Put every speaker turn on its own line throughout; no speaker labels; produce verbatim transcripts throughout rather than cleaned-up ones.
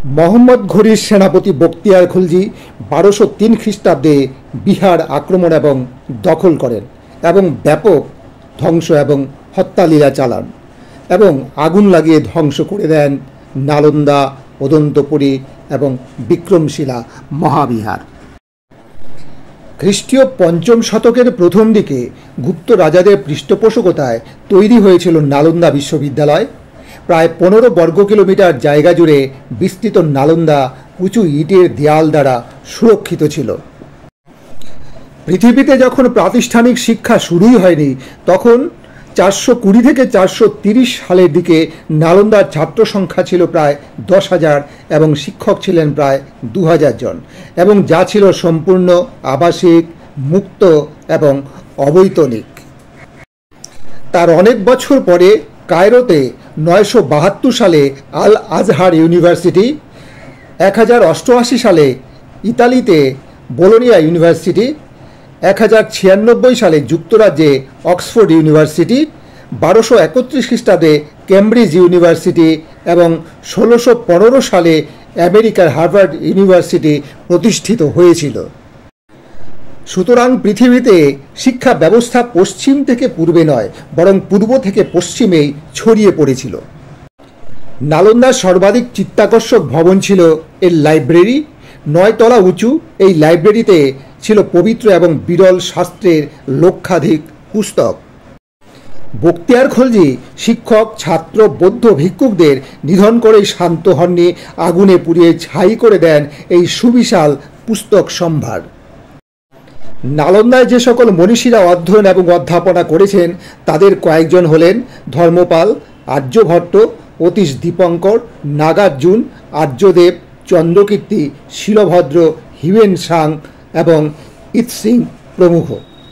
মোহাম্মদ ঘুরির সেনাপতি বখতিয়ার খলজি বারোশো তিন খ্রিস্টাব্দে বিহার আক্রমণ এবং দখল করেন এবং ব্যাপক ধ্বংস এবং হত্যালীলা চালান এবং আগুন লাগিয়ে ধ্বংস করে দেন নালন্দা, অদন্তপুরী এবং বিক্রমশিলা মহাবিহার। খ্রিস্টীয় পঞ্চম শতকের প্রথম দিকে গুপ্ত রাজাদের পৃষ্ঠপোষকতায় তৈরি হয়েছিল নালন্দা বিশ্ববিদ্যালয়। প্রায় পনেরো বর্গ কিলোমিটার জায়গা জুড়ে বিস্তৃত নালন্দা উঁচু ইটের দেয়াল দ্বারা সুরক্ষিত ছিল। পৃথিবীতে যখন প্রাতিষ্ঠানিক শিক্ষা শুরুই হয়নি তখন চারশো কুড়ি থেকে চারশো তিরিশ সালের দিকে নালন্দার ছাত্র সংখ্যা ছিল প্রায় দশ হাজার এবং শিক্ষক ছিলেন প্রায় দু হাজার জন, এবং যা ছিল সম্পূর্ণ আবাসিক, মুক্ত এবং অবৈতনিক। তার অনেক বছর পরে কায়রোতে নয়শো বাহাত্তর সালে আল আজহার ইউনিভার্সিটি, এক হাজার অষ্টআশি সালে ইতালিতে বোলোনিয়া ইউনিভার্সিটি, এক হাজার ছিয়ানব্বই সালে যুক্তরাজ্যে অক্সফোর্ড ইউনিভার্সিটি, বারোশো একত্রিশ খ্রিস্টাব্দে কেমব্রিজ ইউনিভার্সিটি এবং ষোলোশো পনেরো সালে আমেরিকার হার্ভার্ড ইউনিভার্সিটি প্রতিষ্ঠিত হয়েছিল। সুতরাং পৃথিবীতে শিক্ষা ব্যবস্থা পশ্চিম থেকে পূর্বে নয়, বরং পূর্ব থেকে পশ্চিমেই ছড়িয়ে পড়েছিল। নালন্দার সর্বাধিক চিত্তাকর্ষক ভবন ছিল এর লাইব্রেরি। নয় তলা উঁচু এই লাইব্রেরিতে ছিল পবিত্র এবং বিরল শাস্ত্রের লক্ষাধিক পুস্তক। বখতিয়ার খলজি শিক্ষক, ছাত্র, বৌদ্ধ ভিক্ষুকদের নিধন করে শান্ত হননি, আগুনে পুড়িয়ে ছাই করে দেন এই সুবিশাল পুস্তক সম্ভার। নালন্দায় যে সকল মনীষীরা অধ্যয়ন এবং অধ্যাপনা করেছেন তাদের কয়েকজন হলেন ধর্মপাল, আর্যভট্ট, অতীশ দীপঙ্কর, নাগার্জুন, আর্যদেব, চন্দ্রকীর্তি, শিলভদ্র, হিউয়েন সাং এবং ইৎসিং প্রমুখ।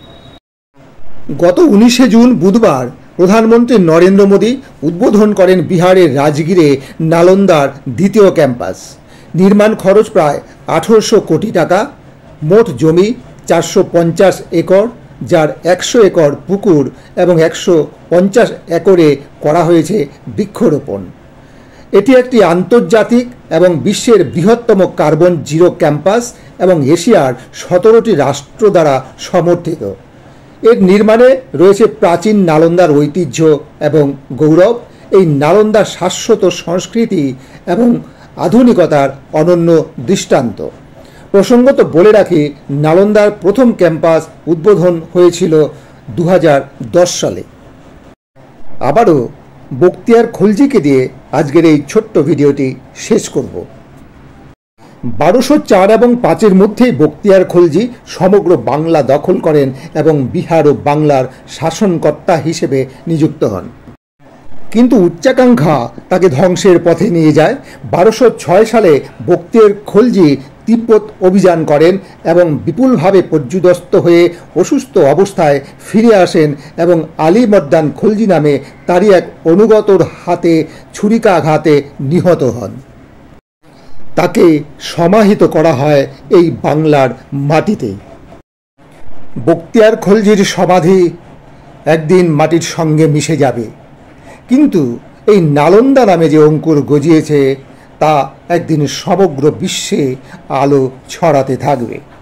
গত উনিশে জুন বুধবার প্রধানমন্ত্রী নরেন্দ্র মোদী উদ্বোধন করেন বিহারের রাজগীরে নালন্দার দ্বিতীয় ক্যাম্পাস। নির্মাণ খরচ প্রায় আঠারোশো কোটি টাকা। মোট জমি চারশো পঞ্চাশ একর, যার একশো একর পুকুর এবং একশো পঞ্চাশ একরে করা হয়েছে বৃক্ষরোপণ। এটি একটি আন্তর্জাতিক এবং বিশ্বের বৃহত্তম কার্বন জিরো ক্যাম্পাস এবং এশিয়ার সতেরোটি রাষ্ট্র দ্বারা সমর্থিত। এর নির্মাণে রয়েছে প্রাচীন নালন্দার ঐতিহ্য এবং গৌরব। এই নালন্দার শাশ্বত সংস্কৃতি এবং আধুনিকতার অনন্য দৃষ্টান্ত। প্রসঙ্গত বলে রাখি, নালন্দার প্রথম ক্যাম্পাস উদ্বোধন হয়েছিল দু হাজার দশ সালে। আবারও বখতিয়ার খলজিকে দিয়ে আজকের এই ছোট্ট ভিডিওটি শেষ করব। বারোশো চার এবং পাঁচের মধ্যেই বখতিয়ার খলজি সমগ্র বাংলা দখল করেন এবং বিহার ও বাংলার শাসনকর্তা হিসেবে নিযুক্ত হন। কিন্তু উচ্চাকাঙ্ক্ষা তাকে ধ্বংসের পথে নিয়ে যায়। বারোশো ছয় সালে বখতিয়ার খলজি তিব্বত অভিযান করেন এবং বিপুলভাবে পর্যুদস্ত হয়ে অসুস্থ অবস্থায় ফিরে আসেন এবং আলী মর্দান খলজি নামে তারই এক অনুগতর হাতে ছুরিকাঘাতে নিহত হন। তাকে সমাহিত করা হয় এই বাংলার মাটিতে। বখতিয়ার খলজির সমাধি একদিন মাটির সঙ্গে মিশে যাবে, কিন্তু এই নালন্দা নামে যে অঙ্কুর গজিয়েছে তা একদিন সমগ্র বিশ্বে আলো ছড়াতে থাকবে।